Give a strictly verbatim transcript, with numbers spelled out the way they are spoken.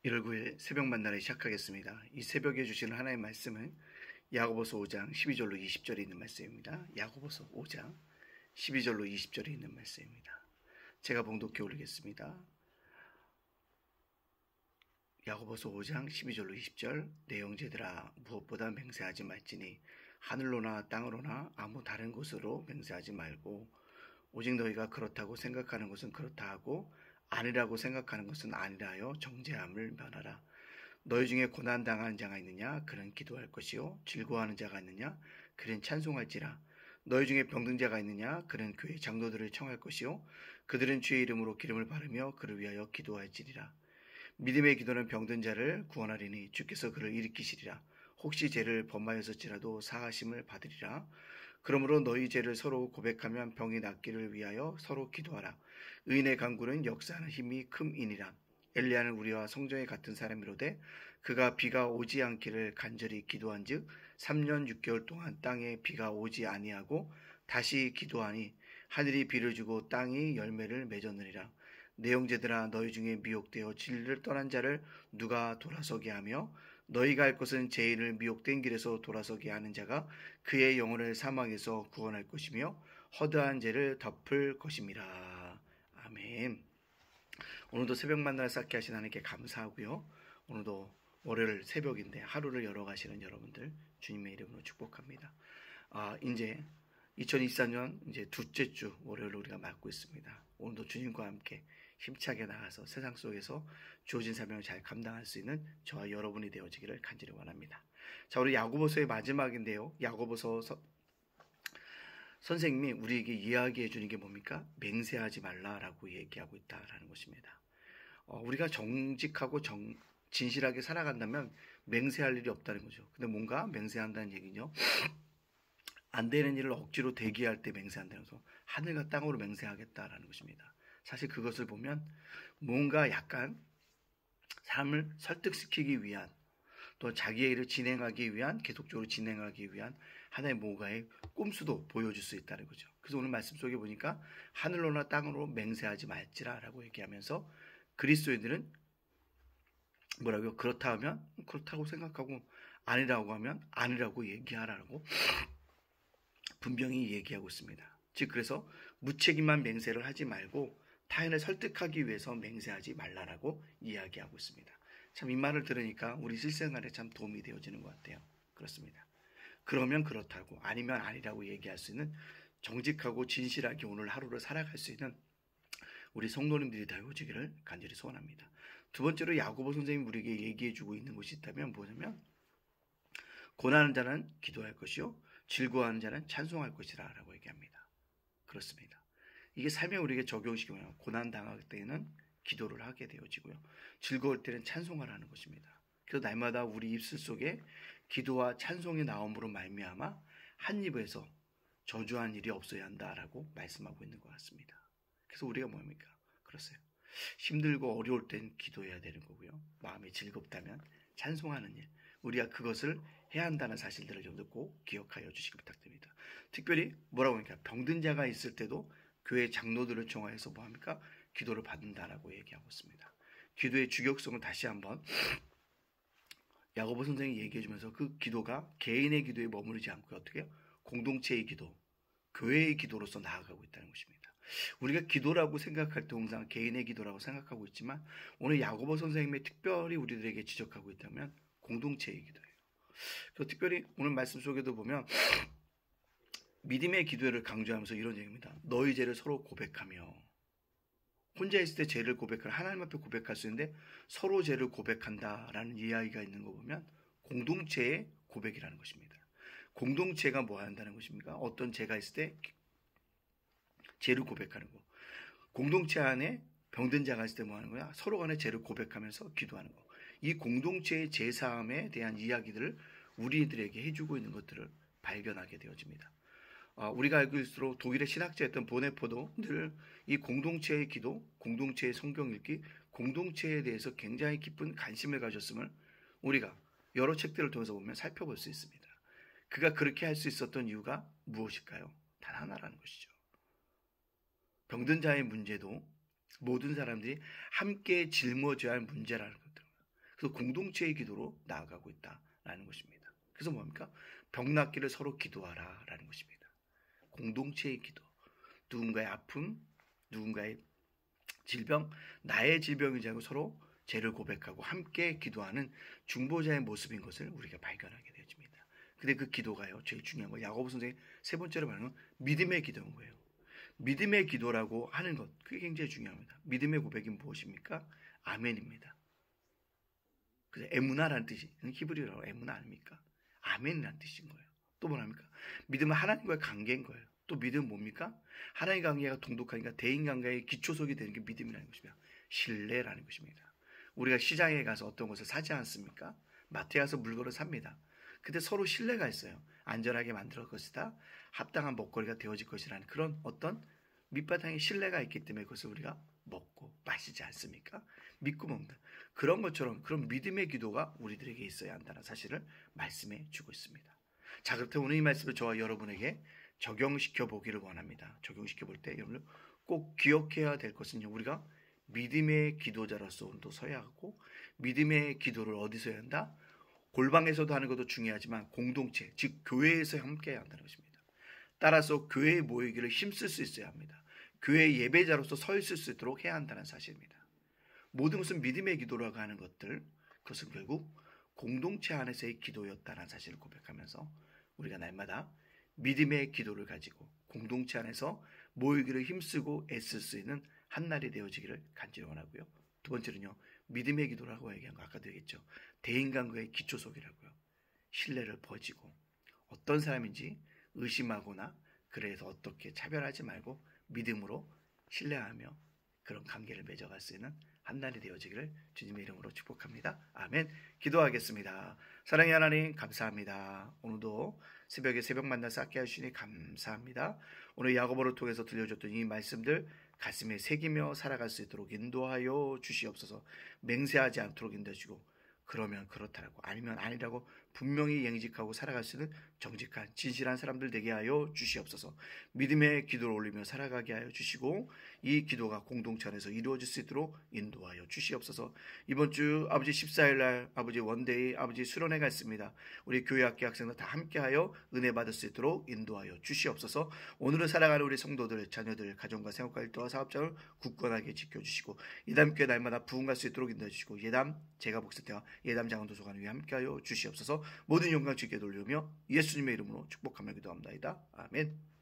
일월 구일 새벽 만나를 시작하겠습니다. 이 새벽에 주시는 하나님의 말씀은 야고보서 오 장 십이 절로 이십 절에 있는 말씀입니다. 야고보서 오 장 십이 절로 이십 절에 있는 말씀입니다. 제가 봉독해 올리겠습니다. 야고보서 오 장 십이 절로 이십 절. 내 형제들아, 무엇보다 맹세하지 말지니 하늘로나 땅으로나 아무 다른 곳으로 맹세하지 말고 오직 너희가 그렇다고 생각하는 것은 그렇다 하고 아니라고 생각하는 것은 아니라 하여 정죄함을 면하라. 너희 중에 고난당하는 자가 있느냐? 그는 기도할 것이요. 즐거워하는 자가 있느냐? 그는 찬송할지라. 너희 중에 병든 자가 있느냐? 그는 교회 장로들을 청할 것이요. 그들은 주의 이름으로 기름을 바르며 그를 위하여 기도할지리라. 믿음의 기도는 병든 자를 구원하리니 주께서 그를 일으키시리라. 혹시 죄를 범하였을지라도 사하심을 받으리라. 그러므로 너희 죄를 서로 고백하면 병이 낫기를 위하여 서로 기도하라. 의인의 간구는 역사하는 힘이 큼이니라. 엘리야는 우리와 성전에 같은 사람이로되 그가 비가 오지 않기를 간절히 기도한즉 삼 년 육 개월 동안 땅에 비가 오지 아니하고 다시 기도하니 하늘이 비를 주고 땅이 열매를 맺었느니라. 내 형제들아, 너희 중에 미혹되어 진리를 떠난 자를 누가 돌아서게 하며 너희가 할 것은 제1을 미혹된 길에서 돌아서게 하는 자가 그의 영혼을 사망에서 구원할 것이며 허다한 죄를 덮을 것임이라. 아멘. 오늘도 새벽 만나를 쌓게 하신 하나님께 감사하고요. 오늘도 월요일 새벽인데 하루를 열어가시는 여러분들 주님의 이름으로 축복합니다. 아, 이제 이천이십사 년 이제 둘째 주 월요일 우리가 맞고 있습니다. 오늘도 주님과 함께 힘차게 나가서 세상 속에서 주어진 사명을 잘 감당할 수 있는 저와 여러분이 되어지기를 간절히 원합니다. 자, 우리 야고보서의 마지막인데요. 야고보서 서, 선생님이 우리에게 이야기해 주는 게 뭡니까? 맹세하지 말라라고 얘기하고 있다라는 것입니다. 어, 우리가 정직하고 정, 진실하게 살아간다면 맹세할 일이 없다는 거죠. 근데 뭔가 맹세한다는 얘기는요. 안 되는 일을 억지로 대기할 때 맹세한다는 거죠. 하늘과 땅으로 맹세하겠다라는 것입니다. 사실 그것을 보면 뭔가 약간 사람을 설득시키기 위한 또 자기의 일을 진행하기 위한 계속적으로 진행하기 위한 하나의 뭔가의 꼼수도 보여줄 수 있다는 거죠. 그래서 오늘 말씀 속에 보니까 하늘로나 땅으로 맹세하지 말지라라고 얘기하면서 그리스도인들은 뭐라고요? 그렇다 하면 그렇다고 생각하고 아니라고 하면 아니라고 얘기하라고 분명히 얘기하고 있습니다. 즉 그래서 무책임한 맹세를 하지 말고 타인을 설득하기 위해서 맹세하지 말라라고 이야기하고 있습니다. 참 이 말을 들으니까 우리 실생활에 참 도움이 되어지는 것 같아요. 그렇습니다. 그러면 그렇다고 아니면 아니라고 얘기할 수 있는 정직하고 진실하게 오늘 하루를 살아갈 수 있는 우리 성도님들이 되어지기를 간절히 소원합니다. 두 번째로 야고보 선생님이 우리에게 얘기해주고 있는 것이 있다면 뭐냐면 고난하는 자는 기도할 것이요 즐거워하는 자는 찬송할 것이라 라고 얘기합니다. 그렇습니다. 이게 삶에 우리에게 적용시키면 고난당할 때에는 기도를 하게 되어지고요. 즐거울 때는 찬송하라는 것입니다. 그래서 날마다 우리 입술 속에 기도와 찬송이 나옴으로 말미암아 한 입에서 저주한 일이 없어야 한다라고 말씀하고 있는 것 같습니다. 그래서 우리가 뭡니까? 그렇어요. 힘들고 어려울 땐 기도해야 되는 거고요. 마음이 즐겁다면 찬송하는 일. 우리가 그것을 해야 한다는 사실들을 여러분들 꼭 기억하여 주시기 부탁드립니다. 특별히 뭐라고 하니까 병든 자가 있을 때도 교회 장로들을 총하여서 뭐합니까? 기도를 받는다라고 얘기하고 있습니다. 기도의 주격성을 다시 한번 야고보 선생님이 얘기해 주면서 그 기도가 개인의 기도에 머무르지 않고 어떻게 해요? 공동체의 기도, 교회의 기도로서 나아가고 있다는 것입니다. 우리가 기도라고 생각할 때 항상 개인의 기도라고 생각하고 있지만 오늘 야고보 선생님이 특별히 우리들에게 지적하고 있다면 공동체의 기도예요. 그래서 특별히 오늘 말씀 속에도 보면 믿음의 기도를 강조하면서 이런 얘기입니다. 너희 죄를 서로 고백하며 혼자 있을 때 죄를 고백할 하나님 앞에 고백할 수 있는데 서로 죄를 고백한다라는 이야기가 있는 거 보면 공동체의 고백이라는 것입니다. 공동체가 뭐 한다는 것입니까? 어떤 죄가 있을 때 죄를 고백하는 거. 공동체 안에 병든 자가 있을 때 뭐 하는 거야? 서로 간에 죄를 고백하면서 기도하는 거. 이 공동체의 죄사함에 대한 이야기들을 우리들에게 해주고 있는 것들을 발견하게 되어집니다. 어, 우리가 알고 있도록 독일의 신학자였던 보네포도 늘 이 공동체의 기도, 공동체의 성경 읽기, 공동체에 대해서 굉장히 깊은 관심을 가졌음을 우리가 여러 책들을 통해서 보면 살펴볼 수 있습니다. 그가 그렇게 할 수 있었던 이유가 무엇일까요? 단 하나라는 것이죠. 병든 자의 문제도 모든 사람들이 함께 짊어져야 할 문제라는 것들. 그래서 공동체의 기도로 나아가고 있다라는 것입니다. 그래서 뭡니까? 병 낫기를 서로 기도하라라는 것입니다. 공동체의 기도. 누군가의 아픔, 누군가의 질병, 나의 질병이지 않고 서로 죄를 고백하고 함께 기도하는 중보자의 모습인 것을 우리가 발견하게 되어집니다. 근데 그 기도가요, 제일 중요한 거, 야고보 선생이 세 번째로 말하는 건 믿음의 기도인 거예요. 믿음의 기도라고 하는 것, 그게 굉장히 중요합니다. 믿음의 고백이 무엇입니까? 아멘입니다. 그래서 에무나라는 뜻이, 히브리어로 에무나 아닙니까? 아멘이라는 뜻인 거예요. 또 뭐랍니까? 믿음은 하나님과의 관계인 거예요. 또 믿음은 뭡니까? 하나님의 관계가 동독하니까 대인관계의 기초석이 되는 게 믿음이라는 것입니다. 신뢰라는 것입니다. 우리가 시장에 가서 어떤 것을 사지 않습니까? 마트에 가서 물건을 삽니다. 근데 서로 신뢰가 있어요. 안전하게 만들 것이다. 합당한 먹거리가 되어질 것이라는 그런 어떤 밑바탕에 신뢰가 있기 때문에 그것을 우리가 먹고 마시지 않습니까? 믿고 먹는다. 그런 것처럼 그런 믿음의 기도가 우리들에게 있어야 한다는 사실을 말씀해 주고 있습니다. 자, 그렇다면 오늘 이 말씀을 저와 여러분에게 적용시켜 보기를 원합니다. 적용시켜 볼 때 여러분 꼭 기억해야 될 것은요. 우리가 믿음의 기도자로서 또 서야 하고 믿음의 기도를 어디서 해야 한다? 골방에서도 하는 것도 중요하지만 공동체, 즉 교회에서 함께 해야 한다는 것입니다. 따라서 교회에 모이기를 힘쓸 수 있어야 합니다. 교회 예배자로서 서 있을 수 있도록 해야 한다는 사실입니다. 모든 것은 믿음의 기도라고 하는 것들, 그것은 결국 공동체 안에서의 기도였다는 사실을 고백하면서 우리가 날마다 믿음의 기도를 가지고 공동체 안에서 모이기를 힘쓰고 애쓸 수 있는 한 날이 되어지기를 간절히 원하고요. 두 번째는요, 믿음의 기도라고 얘기한 거 아까도 얘기했죠. 대인관계의 기초석이라고요. 신뢰를 버지고 어떤 사람인지 의심하거나 그래서 어떻게 차별하지 말고 믿음으로 신뢰하며 그런 관계를 맺어갈 수 있는 한 날이 되어지기를 주님의 이름으로 축복합니다. 아멘. 기도하겠습니다. 사랑의 하나님 감사합니다. 오늘도 새벽에 새벽 만나 쌓게 하시니 감사합니다. 오늘 야고보를 통해서 들려줬던 이 말씀들 가슴에 새기며 살아갈 수 있도록 인도하여 주시옵소서. 맹세하지 않도록 인도해 주시고 그러면 그렇다라고 아니면 아니라고 분명히 영직하고 살아갈 수 있는 정직한 진실한 사람들 되게 하여 주시옵소서. 믿음의 기도를 올리며 살아가게 하여 주시고 이 기도가 공동체 안에서 이루어질 수 있도록 인도하여 주시옵소서. 이번 주 아버지 십사 일 날 아버지 원데이 아버지 수련회가 있습니다. 우리 교회 학교 학생들 다 함께하여 은혜 받을 수 있도록 인도하여 주시옵소서. 오늘은 살아가는 우리 성도들 자녀들 가정과 생활과 일터와 사업장을 굳건하게 지켜주시고 예담교회 날마다 부흥할 수 있도록 인도해 주시고 예담 제가 복습대와 예담 장원도서관 위에 함께하여 주시옵소서. 모든 영광 주께 돌리며 예수님의 이름으로 축복하며 기도합니다. 아멘.